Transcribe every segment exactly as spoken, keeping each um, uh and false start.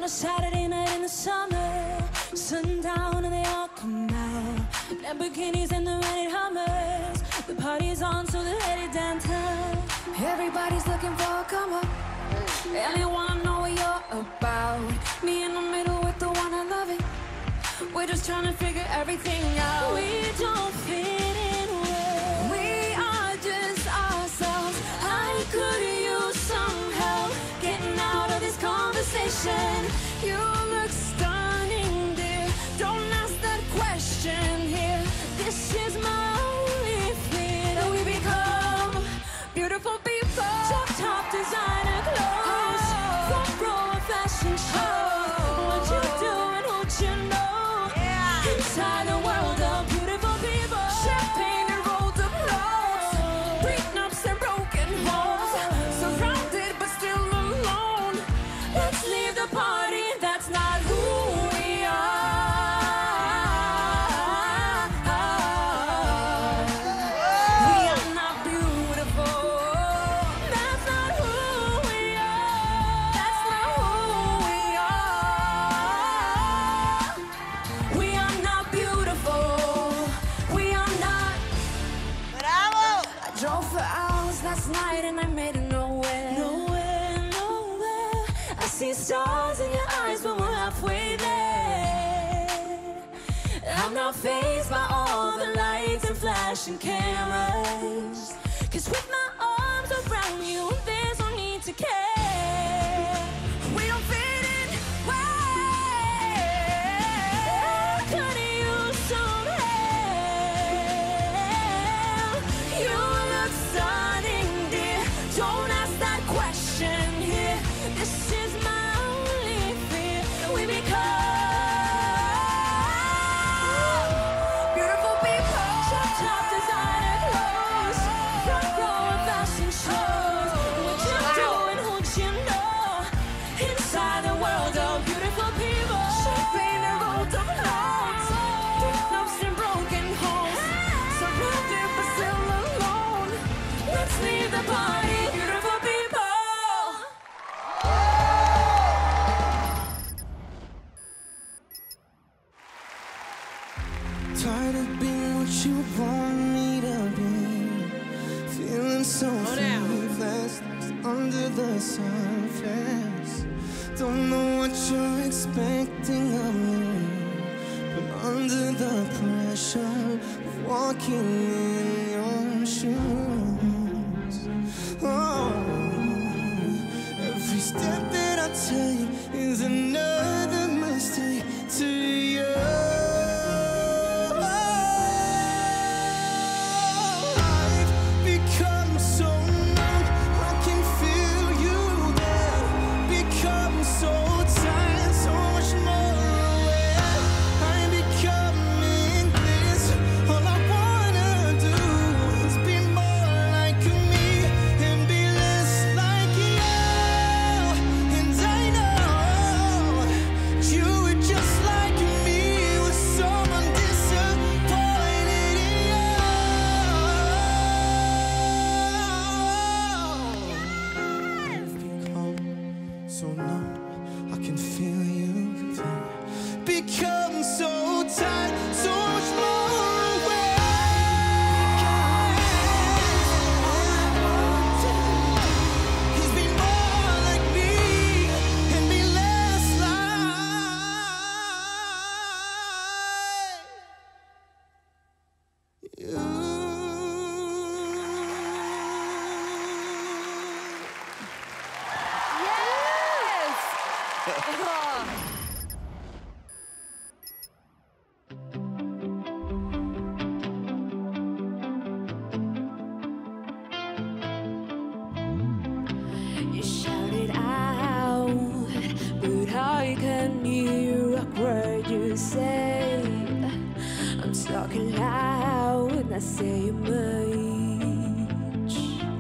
a Saturday night in the summer, sundown and they all come out. Lamborghinis and the rented Hummers. The party's on, so they're headed downtown. Everybody's looking for a come up, and they wanna know what you're about. Me in the middle with the one I love it. We're just trying to figure everything out. We don't fit in well. We are just ourselves. I could use some help getting out of this conversation. You look stunning, dear. Don't ask that question here. This is my only fear, that we become beautiful people. Top, top designer clothes, front row of fashion shows. What you doing, who'd you know? Inside the world of beautiful people. Champagne and rolled up clothes, prenups and broken homes. Surrounded but still alone. Let's leave the party, that's not who we are. We are not beautiful. That's not who we are. That's not who we are. We are not beautiful. We are not. ¡Bravo! I drove for hours last night and I made it nowhere. Nowhere, nowhere. I see stars in your eyes, but we're halfway there. I'm not fazed by all the lights and flashing cameras. Cause with my arms around you, there's no need to care. We don't fit in well. Could use some help. You look stunning, dear. Don't ask that question here. This is my only fear, that we become beautiful people. Top, top designer clothes, front row of fashion shows. What you doing, who'd you know? Inside the world of beautiful people. Champagne and rolled up clothes, prenups and broken homes. Surrounded but still alone. Let's leave the party, beautiful people. Tired of being what you want me to be. Feeling so sleepless under the surface. Don't know what you're expecting of me, but under the pressure of walking in your shoes. Oh, every step that I take is another mistake to you. I've become so numb, I can feel you there. Become so tired, so much more aware. I'm becoming this. All I wanna do is be more like me and be less like you. And I know you were just like me, with someone disappointed in you. I've become so numb, I can feel you there. Become so tired, so much more aware. He's been more like me and be less like you. Yes! You shouted out, but I can hear a word you say. I'm talking loud, not saying much.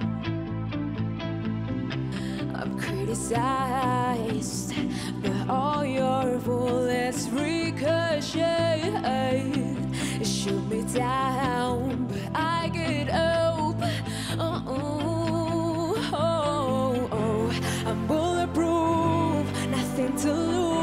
I'm criticized, but all your bullets ricochet. Shoot me down, but I get up. Oh, oh, oh, oh. I'm bulletproof, nothing to lose.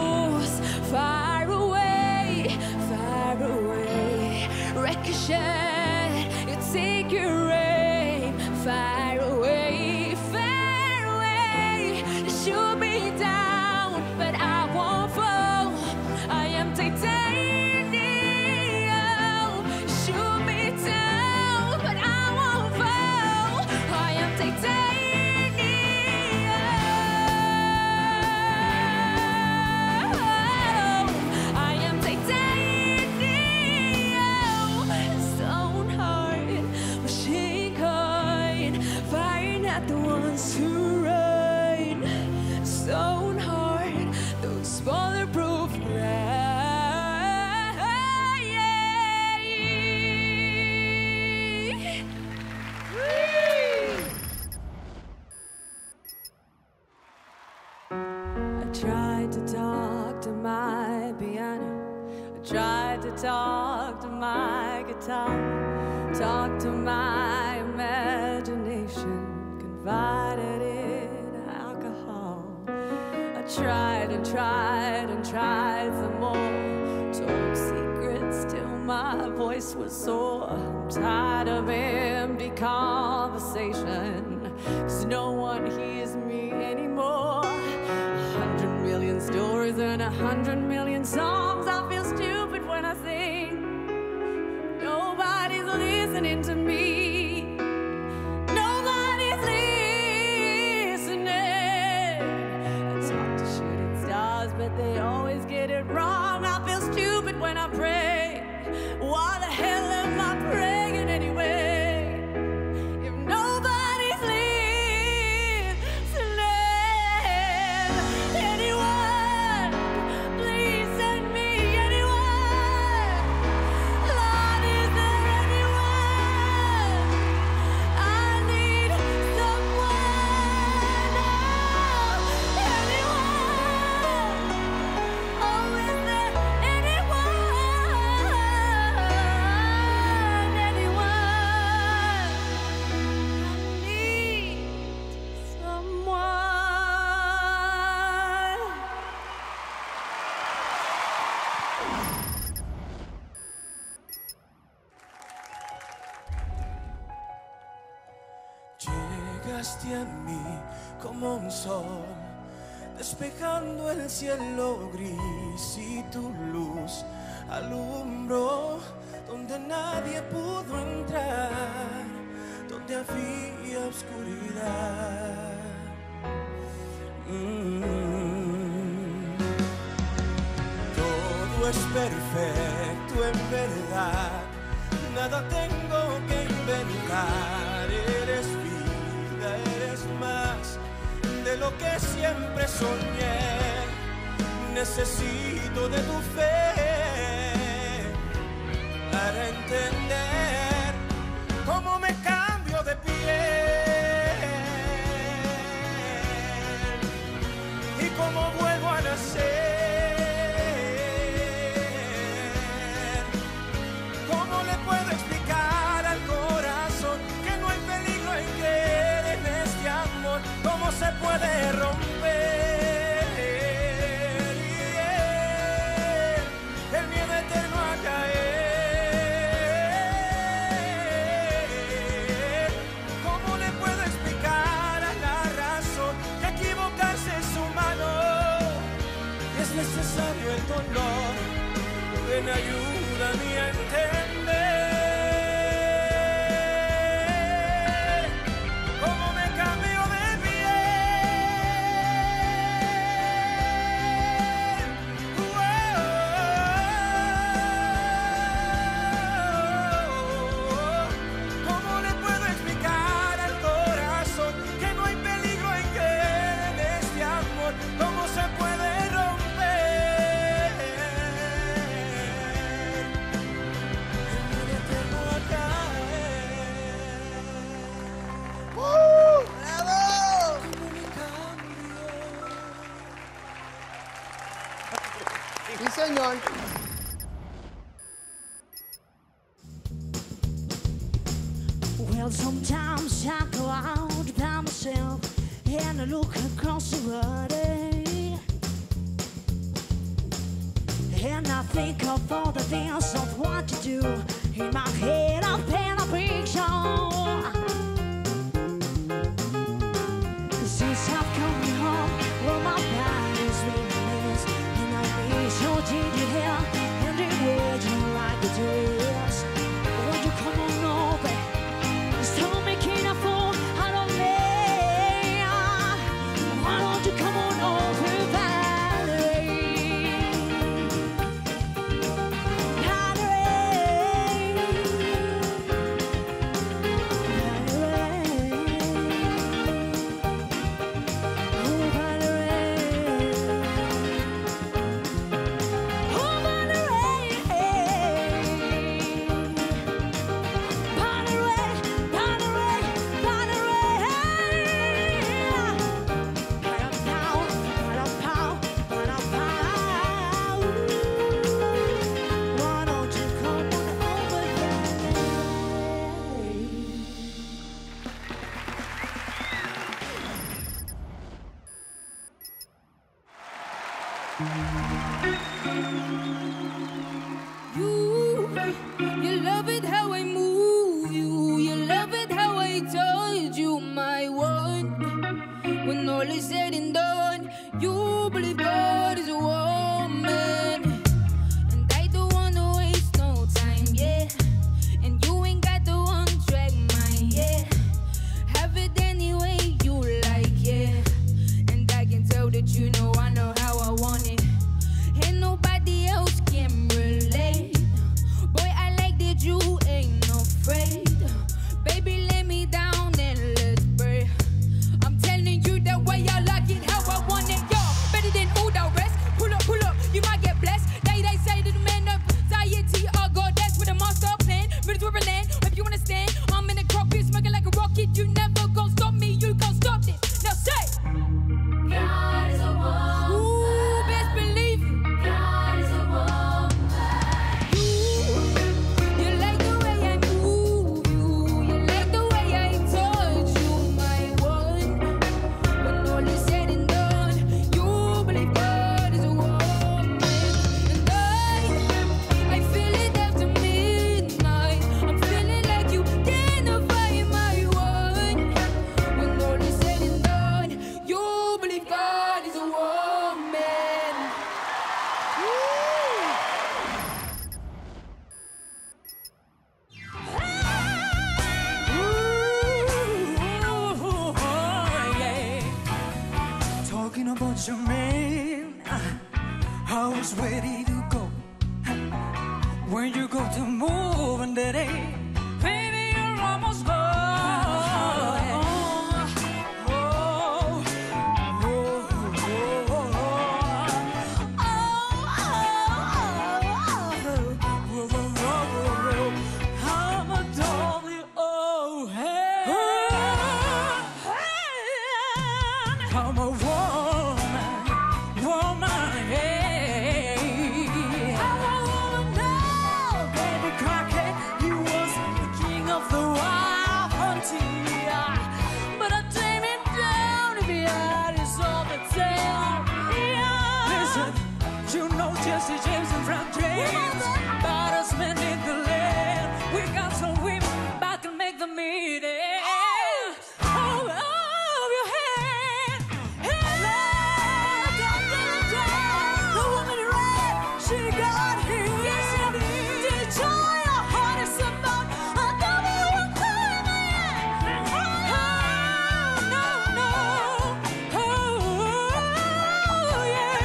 my piano. I tried to talk to my guitar, talk to my imagination, confided in alcohol. I tried and tried and tried some more, told secrets till my voice was sore. I'm tired of empty conversation, 'cause no one hears me anymore. A hundred million stories and a hundred million songs. I feel stupid when I sing. Nobody's listening to me. Nobody's listening. I talk to shooting stars, but they always get it wrong. I feel stupid when I pray. Why the hell am I praying anyway? If nobody's listening, anyone, please send me anyone. Lord, is there anyone? I need someone. Oh, anyone? Oh, is there anyone? Anyone? I need someone. Llegaste a mí como un sol, despejando el cielo gris, y tu luz alumbró donde nadie pudo entrar, donde había oscuridad. Mm. Todo es perfecto en verdad, nada tengo que inventar. Eres vida, eres más de lo que siempre soñé. Necesito de tu fe para entender cómo me cambio de piel y cómo vuelvo a nacer. ¿Cómo le puedo explicar al corazón que no hay peligro en creer en este amor? ¿Cómo se puede romper el miedo eterno a caer? ¿Cómo le puedo explicar a la razón que equivocarse es humano? Es necesario el dolor. Ven, ayúdame a entender cómo me cambio de piel. Wow. ¿Cómo le puedo explicar al corazón que no hay peligro en creer en este amor? ¿Cómo se puede romper el eterno a caer? ¡Bravo! ¿Cómo me cambio? Sí, señor. Well, sometimes I go out by myself and I look across the road, and I think of all the things of what to do. In my head, I paint a picture. Since I've come home, well, my body's weakness, and I need your ginger hair and the way you like it is. Won't you come on over? Stop making a fool out of me. Why don't you come on over, Valerie? Valerie, Valerie. when you go to move and that ain't, baby, you're almost gone. Jesse James and Frank James, about us men in the land. We got some women back and make the meeting. Hold up your hand, hand up, down, down, down. The woman in red, she got here. Yes, she did. Did joy your heart is about a double one time, man. Oh, no, no, oh, yeah.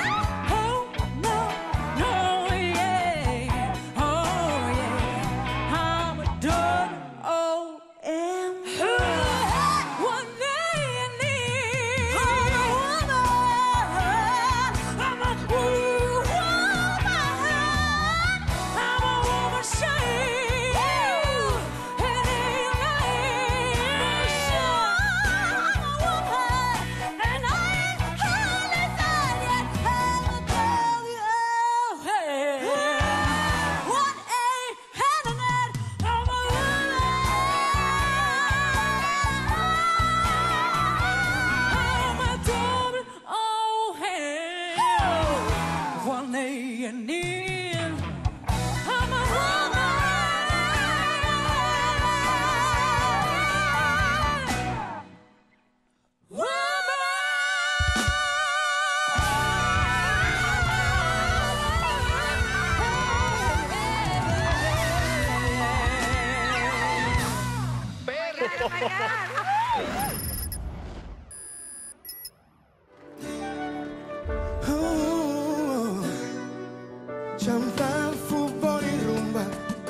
Champán, fútbol y rumba,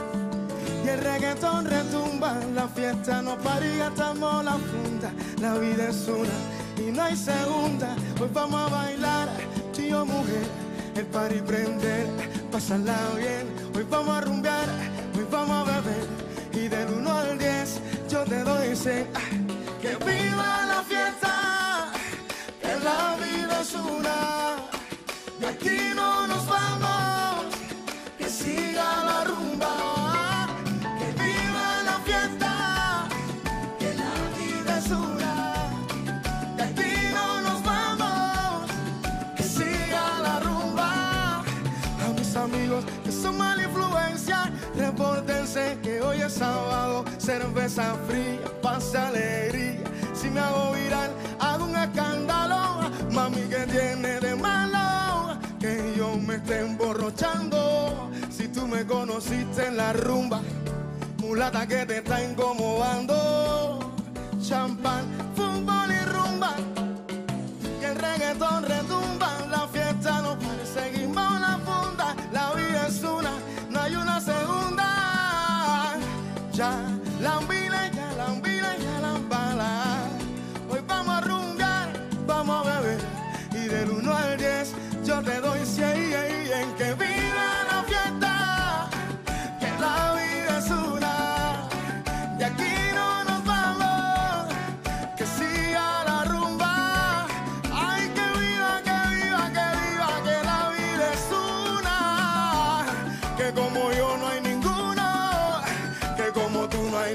y el reggaetón retumba. La fiesta no para y gastamos la funda. La vida es una y no hay segunda. Hoy vamos a bailar, tío mujer, el party prender, pasarla bien. Hoy vamos a rumbear, hoy vamos a beber, y del uno al diez yo te doy cien. Que viva la fiesta, que la vida es una, y aquí no nos vamos, que siga la rumba. Que viva la fiesta, que la vida es una, y aquí no nos vamos, que siga la rumba. A mis amigos que son mala influencia, repórtense que hoy es sábado, cerveza fría, pase alegría. Si me hago viral, hago un escándalo. Mami, ¿qué tiene de malo que yo me esté emborrochando? Si tú me conociste en la rumba, mulata que te está incomodando. Champán, fútbol y rumba, y el reggaetón retumba. La fiesta no para, seguimos la funda. La vida es una, no hay una segunda. Ya la ambila, ya la ambila, ya la ambala. Hoy vamos a rumbear, vamos a beber, y del uno al diez yo te doy cien. En que viva la fiesta, que la vida es una, y aquí no nos vamos, que siga la rumba. Ay, que viva, que viva, que viva, que la vida es una, que como yo no hay ninguno, que como tú no hay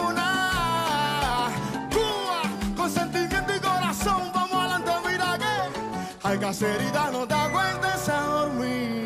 ninguna. Cuba, con sentimiento y corazón, vamos adelante, mira que hay cacerita, no te acuerdes a dormir.